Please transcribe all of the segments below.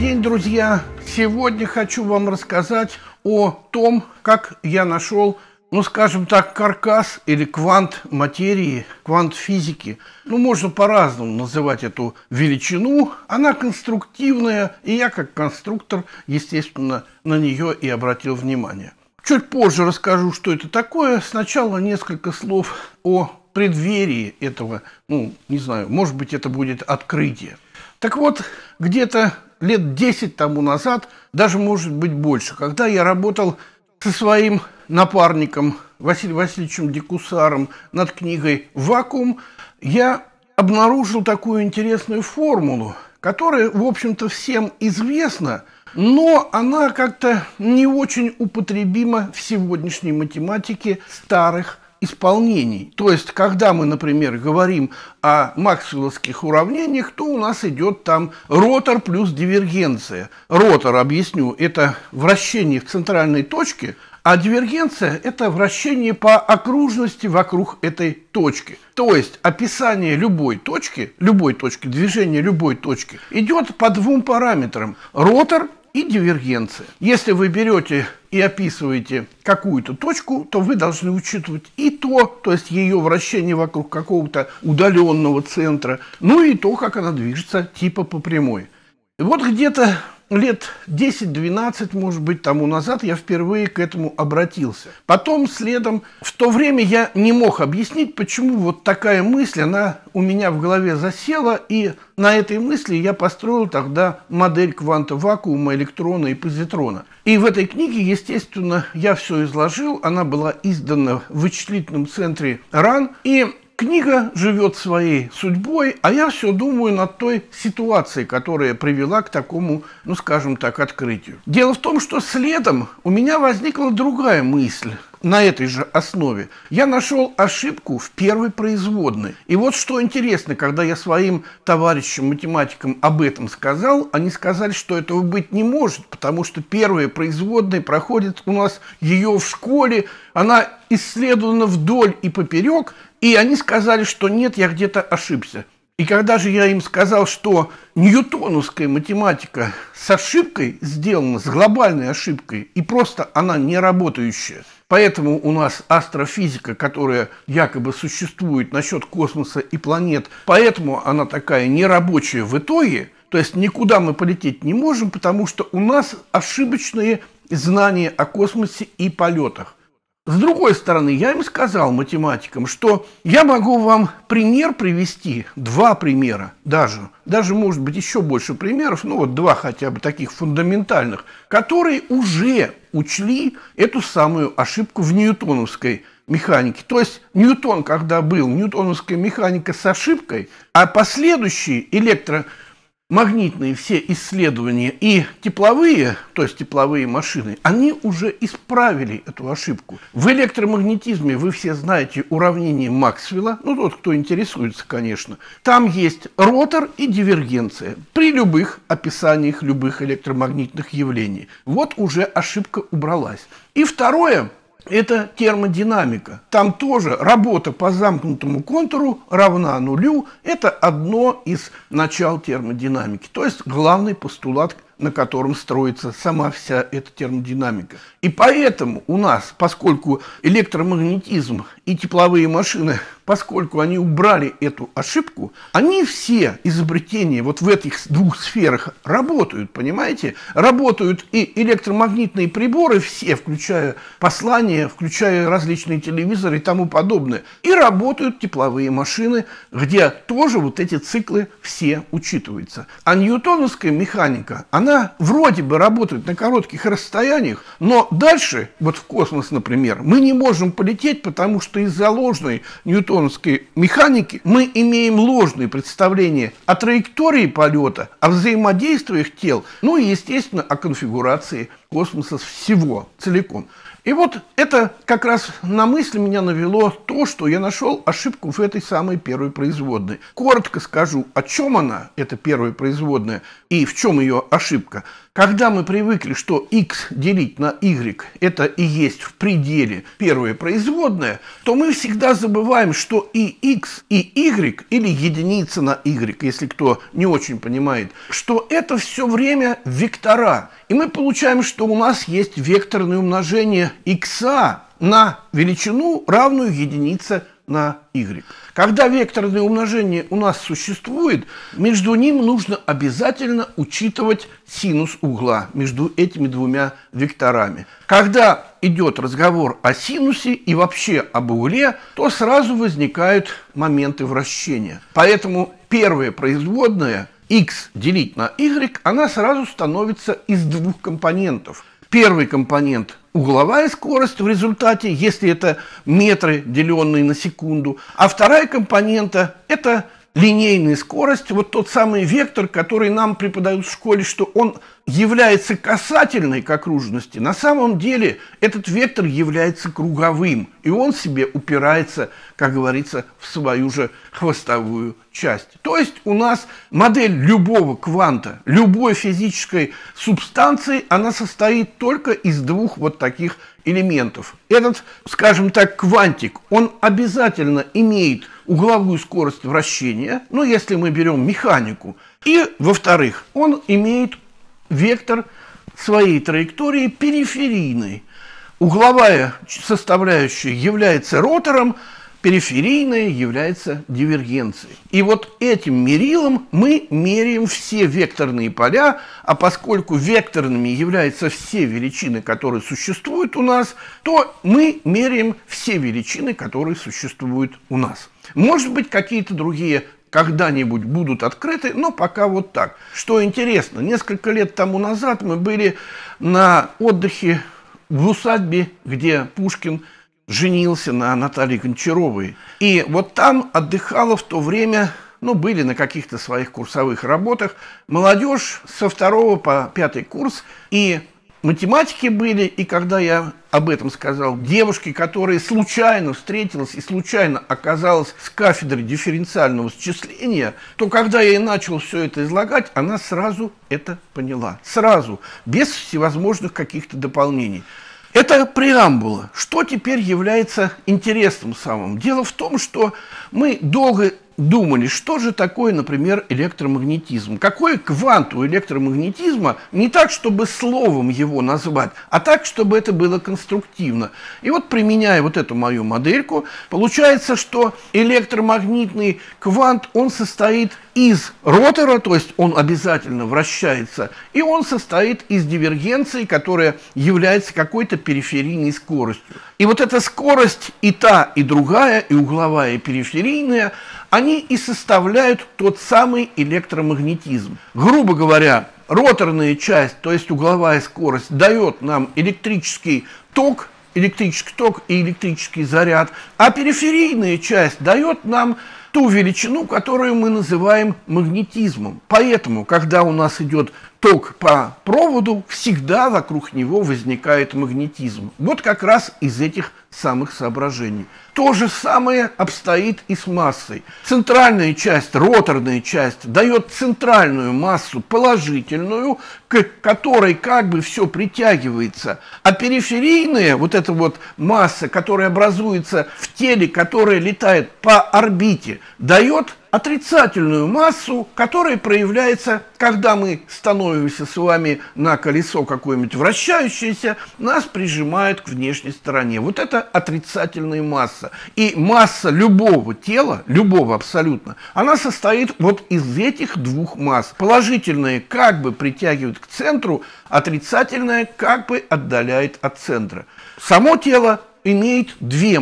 день, друзья! Сегодня хочу вам рассказать о том, как я нашел, скажем так, каркас или квант материи, квант физики. Можно по-разному называть эту величину. Она конструктивная, и я как конструктор, естественно, на нее и обратил внимание. Чуть позже расскажу, что это такое. Сначала несколько слов о преддверии этого, не знаю, может быть, это будет открытие. Так вот, где-то лет 10 тому назад, даже, может быть, больше, когда я работал со своим напарником Василием Васильевичем Декусаром над книгой «Вакуум», я обнаружил такую интересную формулу, которая, в общем-то, всем известна, но она как-то не очень употребима в сегодняшней математике старых исполнений. То есть, когда мы, например, говорим о максвелловских уравнениях, то у нас идет там ротор плюс дивергенция. Ротор, объясню, это вращение в центральной точке, а дивергенция – это вращение по окружности вокруг этой точки. То есть, описание любой точки, движение любой точки идет по двум параметрам – ротор и дивергенция. Если вы берете и описываете какую-то точку, то вы должны учитывать и то есть ее вращение вокруг какого-то удаленного центра, и то, как она движется типа по прямой. И вот где-то лет 10-12, может быть, тому назад я впервые к этому обратился. Потом следом, в то время я не мог объяснить, почему вот такая мысль, она у меня в голове засела, и на этой мысли я построил тогда модель кванта вакуума, электрона и позитрона. И в этой книге, естественно, я все изложил, она была издана в вычислительном центре РАН, и книга живет своей судьбой, а я все думаю над той ситуацией, которая привела к такому, скажем так, открытию. Дело в том, что следом у меня возникла другая мысль на этой же основе. Я нашел ошибку в первой производной. И вот что интересно, когда я своим товарищам-математикам об этом сказал, они сказали, что этого быть не может, потому что первая производная проходит у нас ее в школе, она исследована вдоль и поперек, и они сказали, что нет, я где-то ошибся. И когда же я им сказал, что ньютоновская математика с ошибкой сделана, с глобальной ошибкой, и просто она не работающая, поэтому у нас астрофизика, которая якобы существует насчет космоса и планет, поэтому она такая нерабочая в итоге, то есть никуда мы полететь не можем, потому что у нас ошибочные знания о космосе и полетах. С другой стороны, я им сказал, математикам, что я могу вам пример привести, два примера даже может быть еще больше примеров, два хотя бы таких фундаментальных, которые уже учли эту самую ошибку в ньютоновской механике. То есть Ньютон, когда был, ньютоновская механика с ошибкой, а последующие электромагнитные все исследования и тепловые, то есть тепловые машины, они уже исправили эту ошибку. В электромагнетизме вы все знаете уравнение Максвелла, тот, кто интересуется, конечно. Там есть ротор и дивергенция при любых описаниях любых электромагнитных явлений. Вот уже ошибка убралась. И второе – это термодинамика. Там тоже работа по замкнутому контуру равна нулю. Это одно из начал термодинамики. То есть главный постулат, на котором строится сама вся эта термодинамика. И поэтому у нас, поскольку электромагнетизм и тепловые машины, поскольку они убрали эту ошибку, они все изобретения вот в этих двух сферах работают, понимаете? Работают и электромагнитные приборы все, включая послания, включая различные телевизоры и тому подобное. И работают тепловые машины, где тоже вот эти циклы все учитываются. А ньютоновская механика, она вроде бы работает на коротких расстояниях, но дальше, вот в космос, например, мы не можем полететь, потому что из-за ложной ньютоновской механики мы имеем ложные представления о траектории полета, о взаимодействиях тел, и, естественно, о конфигурации космоса всего целиком. И вот это как раз на мысль меня навело то, что я нашел ошибку в этой самой первой производной. Коротко скажу, о чем она, эта первая производная, и в чем ее ошибка. Когда мы привыкли, что x делить на y – это и есть в пределе первое производное, то мы всегда забываем, что и x, и y, или единица на y, если кто не очень понимает, что это все время вектора. И мы получаем, что у нас есть векторное умножение x на величину, равную единице на y. Когда векторное умножение у нас существует, между ним нужно обязательно учитывать синус угла между этими двумя векторами. Когда идет разговор о синусе и вообще об угле, то сразу возникают моменты вращения. Поэтому первая производная x делить на y, она сразу становится из двух компонентов. Первый компонент – угловая скорость в результате, если это метры, деленные на секунду. А вторая компонента – это линейная скорость, вот тот самый вектор, который нам преподают в школе, что он является касательной к окружности. На самом деле этот вектор является круговым, и он себе упирается, как говорится, в свою же хвостовую часть. То есть у нас модель любого кванта, любой физической субстанции, она состоит только из двух вот таких элементов. Этот, скажем так, квантик, он обязательно имеет угловую скорость вращения, ну, если мы берем механику. И, во-вторых, он имеет вектор своей траектории периферийной. Угловая составляющая является ротором, периферийная является дивергенцией. И вот этим мерилом мы меряем все векторные поля, а поскольку векторными являются все величины, которые существуют у нас, то мы меряем все величины, которые существуют у нас. Может быть, какие-то другие когда-нибудь будут открыты, но пока вот так. Что интересно, несколько лет тому назад мы были на отдыхе в усадьбе, где Пушкин женился на Наталье Гончаровой. И вот там отдыхала в то время, ну, были на каких-то своих курсовых работах, молодежь со 2 по 5 курс, и математики были, и когда я об этом сказал девушке, которая случайно встретилась и случайно оказалась с кафедрой дифференциального счисления, то когда я ей начал все это излагать, она сразу это поняла. Сразу, без всевозможных каких-то дополнений. Это преамбула. Что теперь является интересным самым? Дело в том, что мы долго думали, что же такое, например, электромагнетизм. Какой квант у электромагнетизма, не так, чтобы словом его назвать, а так, чтобы это было конструктивно. И вот, применяя вот эту мою модельку, получается, что электромагнитный квант, он состоит из ротора, то есть он обязательно вращается, и он состоит из дивергенции, которая является какой-то периферийной скоростью. И вот эта скорость и та, и другая, и угловая, и периферийная, они и составляют тот самый электромагнетизм. Грубо говоря, роторная часть, то есть угловая скорость, дает нам электрический ток и электрический заряд, а периферийная часть дает нам ту величину, которую мы называем магнетизмом. Поэтому, когда у нас идет ток по проводу, всегда вокруг него возникает магнетизм. Вот как раз из этих самых соображений. То же самое обстоит и с массой. Центральная часть, роторная часть, дает центральную массу положительную, к которой как бы все притягивается. А периферийная, вот эта вот масса, которая образуется в теле, которая летает по орбите, дает отрицательную массу, которая проявляется, когда мы становимся с вами на колесо какое-нибудь вращающееся, нас прижимают к внешней стороне. Вот это отрицательная масса. И масса любого тела, любого абсолютно, она состоит вот из этих двух масс. Положительная как бы притягивает к центру, отрицательная как бы отдаляет от центра. Само тело имеет две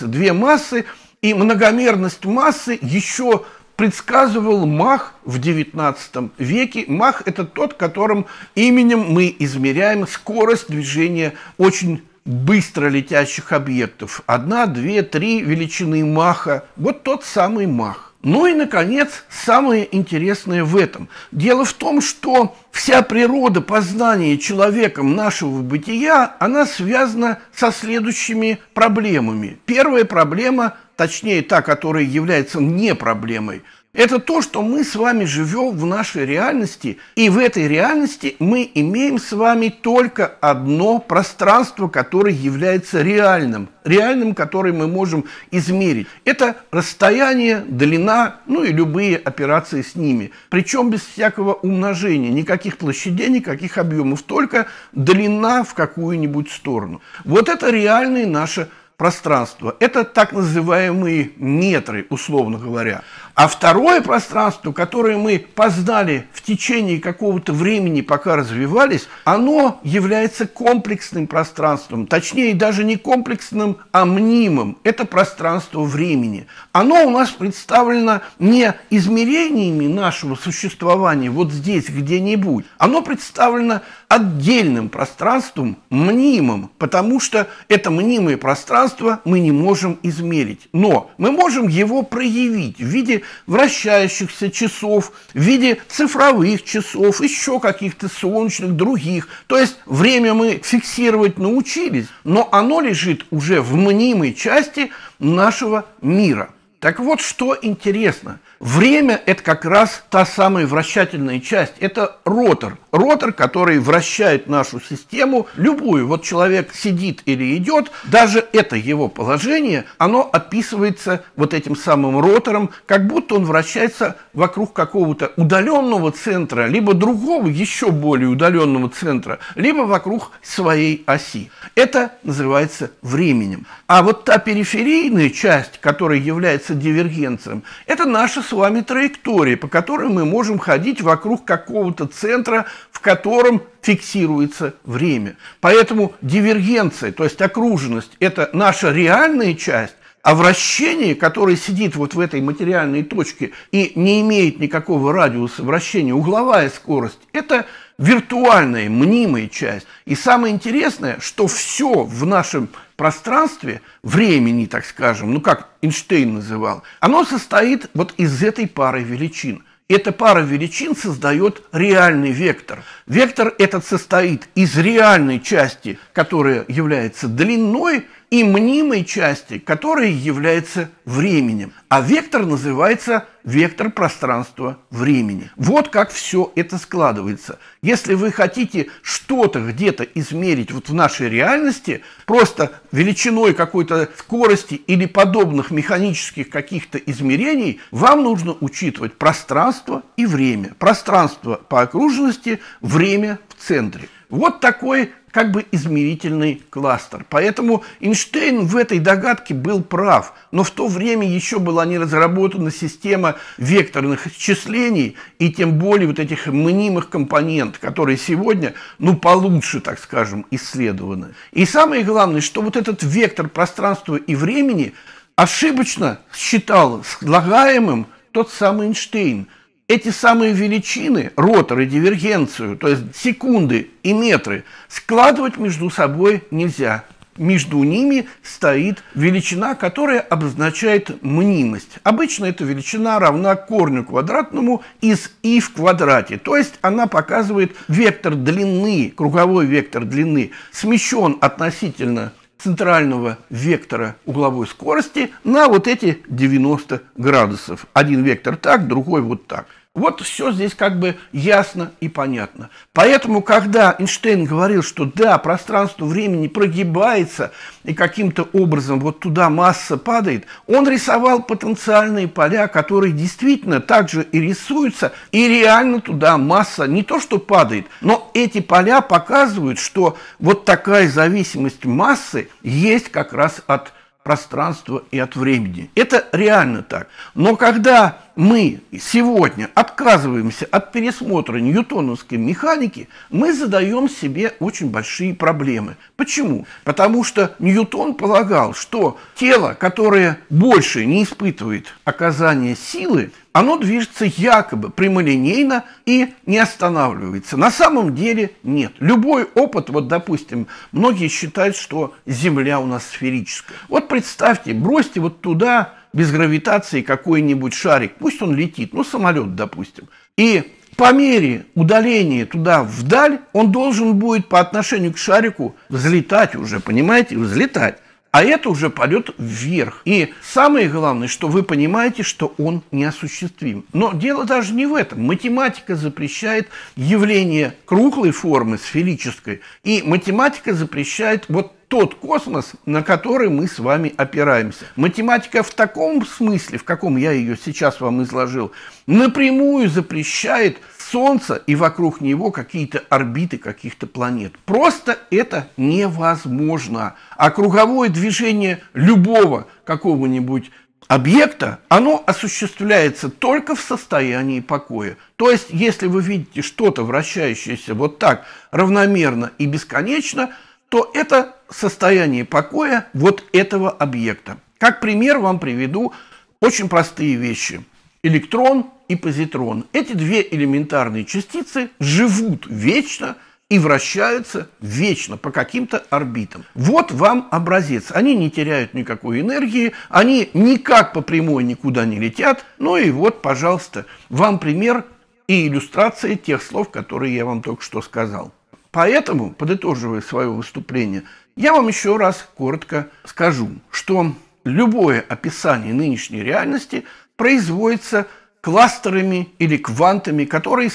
массы, и многомерность массы еще предсказывал Мах в XIX веке. Мах – это тот, которым именем мы измеряем скорость движения очень быстро летящих объектов. 1, 2, 3 величины Маха. Вот тот самый Мах. Ну и, наконец, самое интересное в этом. Дело в том, что вся природа познания человеком нашего бытия, она связана со следующими проблемами. Первая проблема, точнее та, которая является не проблемой, Это то, что мы с вами живем в нашей реальности, и в этой реальности мы имеем с вами только одно пространство, которое является реальным, которое мы можем измерить. Это расстояние, длина, ну и любые операции с ними. Причем без всякого умножения, никаких площадей, никаких объемов, только длина в какую-нибудь сторону. Вот это реальное наше пространство. Это так называемые метры, условно говоря. А второе пространство, которое мы познали в течение какого-то времени, пока развивались, оно является комплексным пространством. Точнее, даже не комплексным, а мнимым. Это пространство времени. Оно у нас представлено не измерениями нашего существования вот здесь, где-нибудь. Оно представлено отдельным пространством, мнимым, потому что это мнимое пространство мы не можем измерить. Но мы можем его проявить в виде вращающихся часов, в виде цифровых часов, еще каких-то солнечных, других. То есть время мы фиксировать научились, но оно лежит уже в мнимой части нашего мира. Так вот, что интересно. Время – это как раз та самая вращательная часть. Это ротор. Ротор, который вращает нашу систему, любую. Вот человек сидит или идет, даже это его положение, оно описывается вот этим самым ротором, как будто он вращается вокруг какого-то удаленного центра, либо другого, еще более удаленного центра, либо вокруг своей оси. Это называется временем. А вот та периферийная часть, которая является дивергенцией, это наша с вами траектория, по которой мы можем ходить вокруг какого-то центра, в котором фиксируется время. Поэтому дивергенция, то есть окруженность, это наша реальная часть, а вращение, которое сидит вот в этой материальной точке и не имеет никакого радиуса вращения, угловая скорость, это виртуальная, мнимая часть. И самое интересное, что все в нашем пространстве, времени, так скажем, ну как Эйнштейн называл, оно состоит вот из этой пары величин. Эта пара величин создает реальный вектор. Вектор этот состоит из реальной части, которая является длиной, и мнимой части, которая является временем. А вектор называется вектор пространства-времени. Вот как все это складывается. Если вы хотите что-то где-то измерить вот в нашей реальности, просто величиной какой-то скорости или подобных механических каких-то измерений, вам нужно учитывать пространство и время. Пространство по окружности, время в центре. Вот такой как бы измерительный кластер. Поэтому Эйнштейн в этой догадке был прав. Но в то время еще была не разработана система векторных исчислений и тем более вот этих мнимых компонентов, которые сегодня, ну, получше, так скажем, исследованы. И самое главное, что вот этот вектор пространства и времени ошибочно считал слагаемым тот самый Эйнштейн. Эти самые величины, ротор и дивергенцию, то есть секунды и метры, складывать между собой нельзя. Между ними стоит величина, которая обозначает мнимость. Обычно эта величина равна корню квадратному из и в квадрате. То есть она показывает вектор длины, круговой вектор длины, смещен относительно центрального вектора угловой скорости на вот эти 90 градусов. Один вектор так, другой вот так. Вот все здесь как бы ясно и понятно. Поэтому, когда Эйнштейн говорил, что да, пространство времени прогибается, и каким-то образом вот туда масса падает, он рисовал потенциальные поля, которые действительно также и рисуются, и реально туда масса не то что падает, но эти поля показывают, что вот такая зависимость массы есть как раз от пространства и от времени. Это реально так. Но когда мы сегодня отказываемся от пересмотра ньютоновской механики, мы задаем себе очень большие проблемы. Почему? Потому что Ньютон полагал, что тело, которое больше не испытывает оказания силы, оно движется якобы прямолинейно и не останавливается. На самом деле нет. Любой опыт, вот допустим, многие считают, что Земля у нас сферическая. Вот представьте, бросьте вот туда без гравитации какой-нибудь шарик, пусть он летит, ну самолет, допустим, и по мере удаления туда вдаль он должен будет по отношению к шарику взлетать уже, понимаете, взлетать. а это уже полет вверх. И самое главное, что вы понимаете, что он неосуществим. Но дело даже не в этом. Математика запрещает явление круглой формы, сферической, и математика запрещает вот тот космос, на который мы с вами опираемся. Математика в таком смысле, в каком я ее сейчас вам изложил, напрямую запрещает Солнце и вокруг него какие-то орбиты каких-то планет. Просто это невозможно. А круговое движение любого какого-нибудь объекта, оно осуществляется только в состоянии покоя. То есть, если вы видите что-то вращающееся вот так равномерно и бесконечно, то это состояние покоя вот этого объекта. Как пример вам приведу очень простые вещи. Электрон и позитрон. Эти две элементарные частицы живут вечно и вращаются вечно по каким-то орбитам. Вот вам образец. Они не теряют никакой энергии, они никак по прямой никуда не летят. Ну и вот, пожалуйста, вам пример и иллюстрация тех слов, которые я вам только что сказал. Поэтому, подытоживая свое выступление, я вам еще раз коротко скажу, что любое описание нынешней реальности производится кластерами или квантами,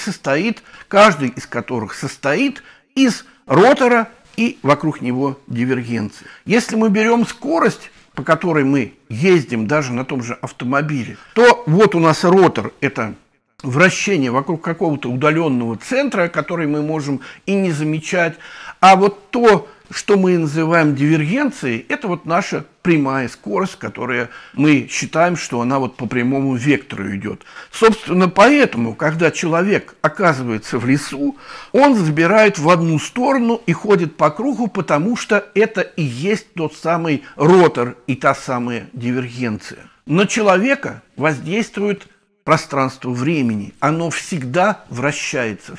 каждый из которых состоит из ротора и вокруг него дивергенции. Если мы берем скорость, по которой мы ездим даже на том же автомобиле, то вот у нас ротор – это вращение вокруг какого-то удаленного центра, который мы можем и не замечать. А вот то, что мы называем дивергенцией, это вот наша прямая скорость, которая мы считаем, что она вот по прямому вектору идет. Собственно, поэтому, когда человек оказывается в лесу, он забирает в одну сторону и ходит по кругу, потому что это и есть тот самый ротор и та самая дивергенция. На человека воздействует пространство времени, оно всегда вращается.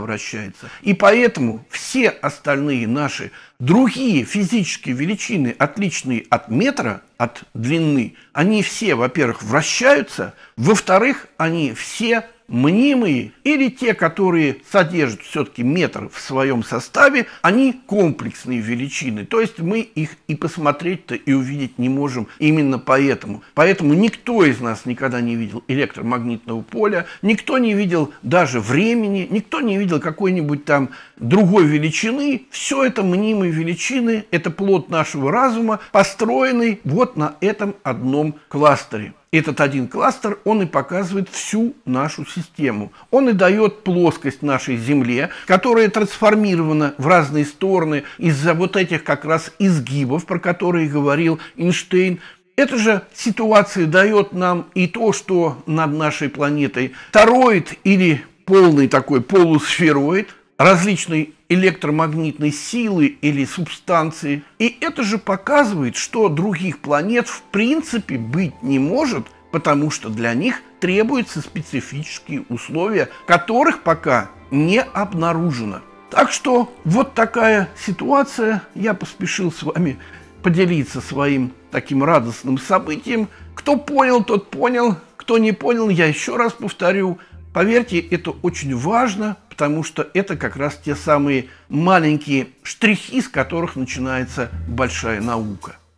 И поэтому все остальные наши другие физические величины, отличные от метра, от длины, они все, во-первых, вращаются, во-вторых, они все мнимые, или те, которые содержат все-таки метр в своем составе, они комплексные величины. То есть мы их и посмотреть-то, и увидеть не можем именно поэтому. Поэтому никто из нас никогда не видел электромагнитного поля, никто не видел даже времени, никто не видел какой-нибудь там другой величины. Все это мнимые величины, это плод нашего разума, построенный вот на этом одном кластере. Этот один кластер, он и показывает всю нашу систему. Он и дает плоскость нашей Земле, которая трансформирована в разные стороны из-за вот этих как раз изгибов, про которые говорил Эйнштейн. Эта же ситуация дает нам и то, что над нашей планетой тороид или полный такой полусфероид, различной электромагнитной силы или субстанции. И это же показывает, что других планет в принципе быть не может, потому что для них требуются специфические условия, которых пока не обнаружено. Так что вот такая ситуация. Я поспешил с вами поделиться своим таким радостным событием. Кто понял, тот понял. Кто не понял, я еще раз повторю. Поверьте, это очень важно, потому что это как раз те самые маленькие штрихи, с которых начинается большая наука.